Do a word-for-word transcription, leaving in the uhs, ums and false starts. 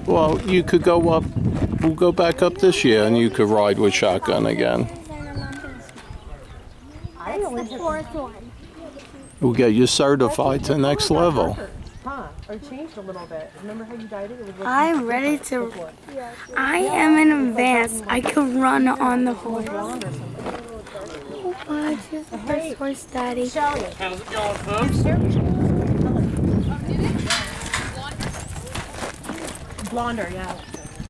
Well, you could go up, we'll go back up this year and you could ride with Shotgun again. That's the fourth one. We'll get you certified to the next level. Huh? Or changed a little bit. Remember how you dyed it? It was like I'm ready to. I am in advance. I can run on the horse. blonde or something. Oh, God, here's the first horse, Daddy. Shelly. How's it going, folks? Blonder, yeah.